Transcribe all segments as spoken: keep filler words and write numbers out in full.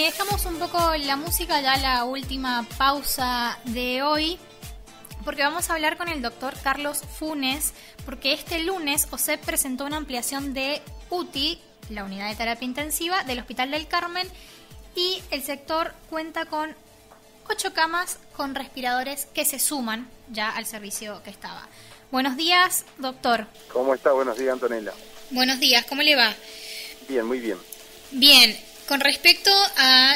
dejamos un poco la música, ya la última pausa de hoy, porque vamos a hablar con el doctor Carlos Funes, porque este lunes O S E P presentó una ampliación de U T I, la unidad de terapia intensiva del Hospital del Carmen, y el sector cuenta con ocho camas con respiradores que se suman ya al servicio que estaba. Buenos días, doctor. ¿Cómo está? Buenos días, Antonella. Buenos días, ¿cómo le va? Bien, muy bien. Bien, con respecto a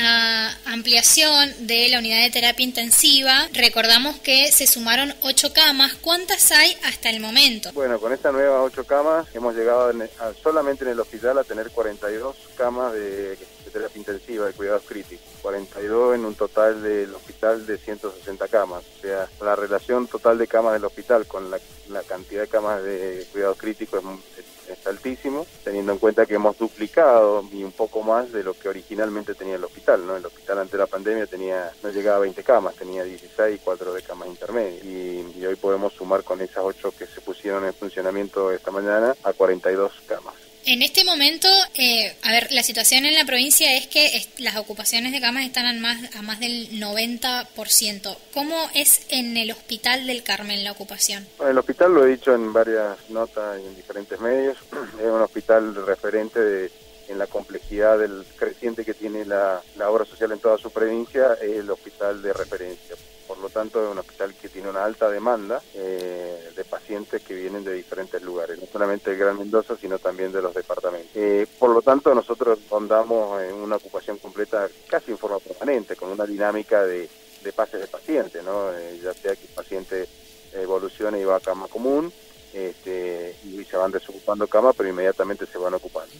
la ampliación de la unidad de terapia intensiva, recordamos que se sumaron ocho camas. ¿Cuántas hay hasta el momento? Bueno, con estas nuevas ocho camas hemos llegado en, a, solamente en el hospital a tener cuarenta y dos camas de, de terapia intensiva, de cuidados críticos. cuarenta y dos en un total del hospital de ciento sesenta camas. O sea, la relación total de camas del hospital con la, la cantidad de camas de cuidados críticos es, es, es altísimo, teniendo en cuenta que hemos duplicado y un poco más de lo que originalmente tenía el hospital, ¿no? El hospital antes de la pandemia tenía, no llegaba a veinte camas, tenía dieciséis y cuatro de camas intermedias. Y, y hoy podemos sumar con esas ocho que se pusieron en funcionamiento esta mañana a cuarenta y dos camas. En este momento, eh, a ver, la situación en la provincia es que es, las ocupaciones de camas están a más, a más del noventa por ciento. ¿Cómo es en el Hospital del Carmen la ocupación? Bueno, el hospital, lo he dicho en varias notas y en diferentes medios, es un hospital referente de, en la complejidad del creciente que tiene la, la obra social en toda su provincia, es el hospital de referencia. Por lo tanto, es un hospital que tiene una alta demanda eh, de pacientes que vienen de diferentes lugares, no solamente del Gran Mendoza, sino también de los departamentos. Eh, por lo tanto, nosotros rondamos en una ocupación completa casi en forma permanente, con una dinámica de, de pases de paciente, ¿no? Eh, ya sea que el paciente evolucione y va a cama común, este, y se van desocupando cama, pero inmediatamente se van ocupando.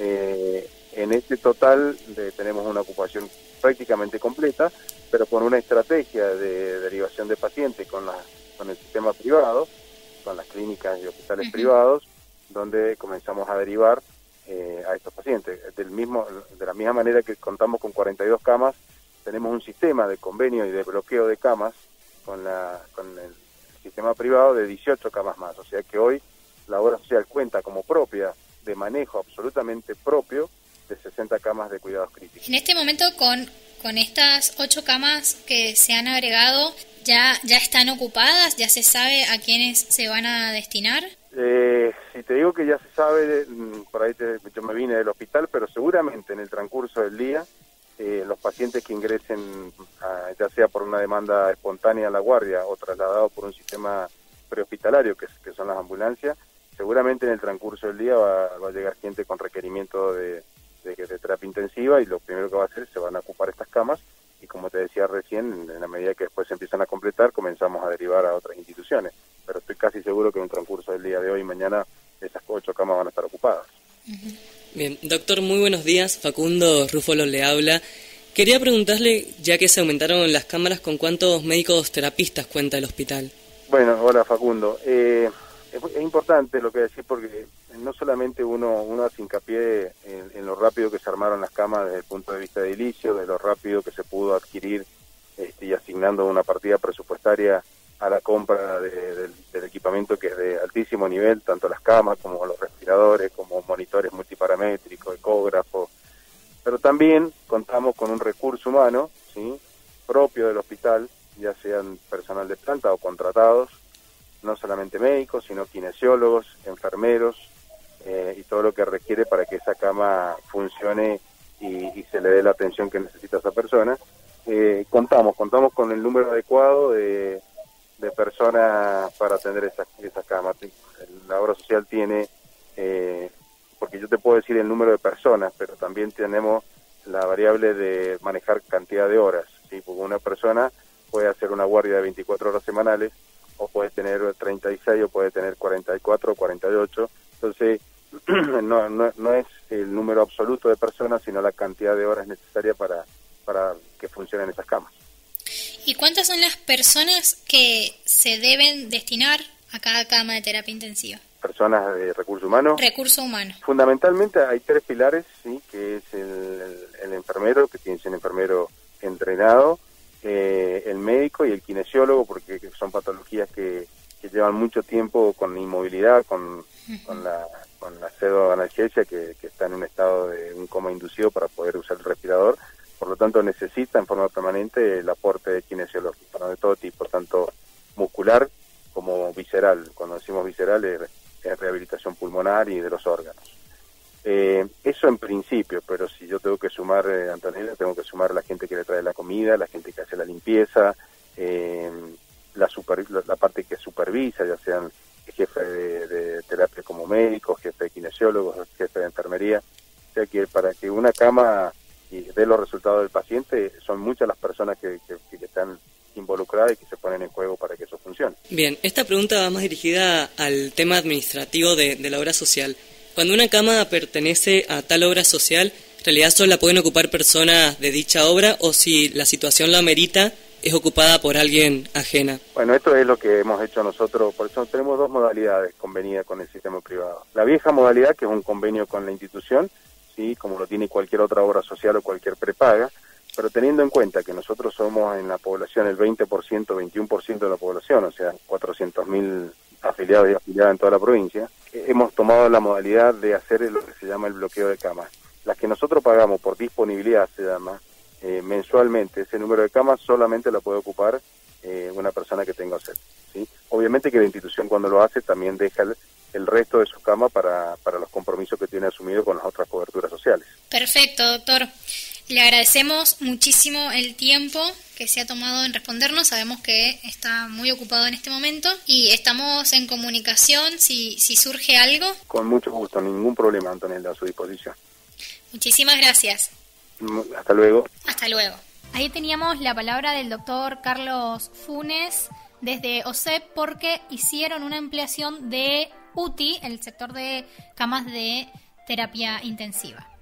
Eh, en este total de, tenemos una ocupación prácticamente completa, pero con una estrategia de derivación de pacientes con, la, con el sistema privado, con las clínicas y hospitales uh-huh. privados, donde comenzamos a derivar eh, a estos pacientes. Del mismo, de la misma manera que contamos con cuarenta y dos camas, tenemos un sistema de convenio y de bloqueo de camas con, la, con el sistema privado de dieciocho camas más. O sea que hoy la obra social cuenta como propia, de manejo absolutamente propio, de sesenta camas de cuidados críticos. En este momento, con, con estas ocho camas que se han agregado, ¿ya, ya están ocupadas? ¿Ya se sabe a quiénes se van a destinar? Eh, si te digo que ya se sabe, por ahí te, yo me vine del hospital, pero seguramente en el transcurso del día, eh, los pacientes que ingresen, a, ya sea por una demanda espontánea a la guardia o trasladados por un sistema prehospitalario, que, que son las ambulancias, seguramente en el transcurso del día va, va a llegar gente con requerimiento de De, de terapia intensiva, y lo primero que va a hacer es se van a ocupar estas camas, y como te decía recién, en, en la medida que después se empiezan a completar, comenzamos a derivar a otras instituciones, pero estoy casi seguro que en el transcurso del día de hoy y mañana esas ocho camas van a estar ocupadas. Uh-huh. Bien, doctor, muy buenos días, Facundo Rúfolo le habla. Quería preguntarle, ya que se aumentaron las cámaras, ¿con cuántos médicos terapistas cuenta el hospital? Bueno, hola Facundo, eh, es, es importante lo que decís, porque no solamente uno, uno hace hincapié en, en lo rápido que se armaron las camas desde el punto de vista edilicio, de lo rápido que se pudo adquirir este, y asignando una partida presupuestaria a la compra de, de, del equipamiento, que es de altísimo nivel, tanto las camas como los respiradores, como monitores multiparamétricos, ecógrafos, pero también contamos con un recurso humano, ¿sí?, propio del hospital, ya sean personal de planta o contratados, no solamente médicos, sino kinesiólogos, enfermeros, eh, y todo lo que requiere para que esa cama funcione y, y se le dé la atención que necesita esa persona. Eh, contamos, contamos con el número adecuado de, de personas para atender esas, esas camas. La obra social tiene, eh, porque yo te puedo decir el número de personas, pero también tenemos la variable de manejar cantidad de horas, ¿sí? Porque una persona puede hacer una guardia de veinticuatro horas semanales, o puede tener treinta y seis, o puede tener cuarenta y cuatro o cuarenta y ocho. Entonces, no, no, no es el número absoluto de personas, sino la cantidad de horas necesarias para, para que funcionen esas camas. ¿Y cuántas son las personas que se deben destinar a cada cama de terapia intensiva? Personas de recursos humanos. Recurso humano. Fundamentalmente hay tres pilares, sí, que es el, el, el enfermero, que tiene que ser un enfermero entrenado, eh, el médico y el kinesiólogo, porque son patologías que, que llevan mucho tiempo con inmovilidad, con, uh-huh. con la con la pseudoanalgesia, que, que está en un estado de un coma inducido para poder usar el respirador. por lo tanto necesita en forma permanente el aporte de kinesiológico, ¿no? De todo tipo, tanto muscular como visceral. Cuando decimos visceral es, es rehabilitación pulmonar y de los órganos. Eh, eso en principio, pero si yo tengo que sumar, eh, Antonella, tengo que sumar a la gente que le trae la comida, la gente que hace la limpieza, eh, la, super, la, la parte que supervisa, ya sean jefe de, de terapia como médicos, jefe de kinesiólogos, jefe de enfermería. O sea que para que una cama y dé los resultados del paciente, son muchas las personas que, que, que están involucradas y que se ponen en juego para que eso funcione. Bien, esta pregunta va más dirigida al tema administrativo de, de la obra social. Cuando una cama pertenece a tal obra social, ¿en realidad solo la pueden ocupar personas de dicha obra o si la situación la amerita, es ocupada por alguien ajena? Bueno, esto es lo que hemos hecho nosotros, por eso tenemos dos modalidades convenidas con el sistema privado. La vieja modalidad, que es un convenio con la institución, sí, como lo tiene cualquier otra obra social o cualquier prepaga, pero teniendo en cuenta que nosotros somos en la población el veinte por ciento, veintiuno por ciento de la población, o sea, cuatrocientos mil afiliados y afiliadas en toda la provincia, eh, hemos tomado la modalidad de hacer lo que se llama el bloqueo de camas. Las que nosotros pagamos por disponibilidad, se llama, eh, mensualmente, ese número de camas solamente la puede ocupar eh, una persona que tenga sed, ¿sí? Obviamente que la institución cuando lo hace también deja el, el resto de su cama para, para los compromisos que tiene asumido con las otras coberturas sociales. Perfecto, doctor. Le agradecemos muchísimo el tiempo que se ha tomado en respondernos. Sabemos que está muy ocupado en este momento y estamos en comunicación si, si surge algo. Con mucho gusto, ningún problema, Antonella, a su disposición. Muchísimas gracias. Hasta luego. Hasta luego. Ahí teníamos la palabra del doctor Carlos Funes desde O S E P porque hicieron una ampliación de U T I, el sector de camas de terapia intensiva.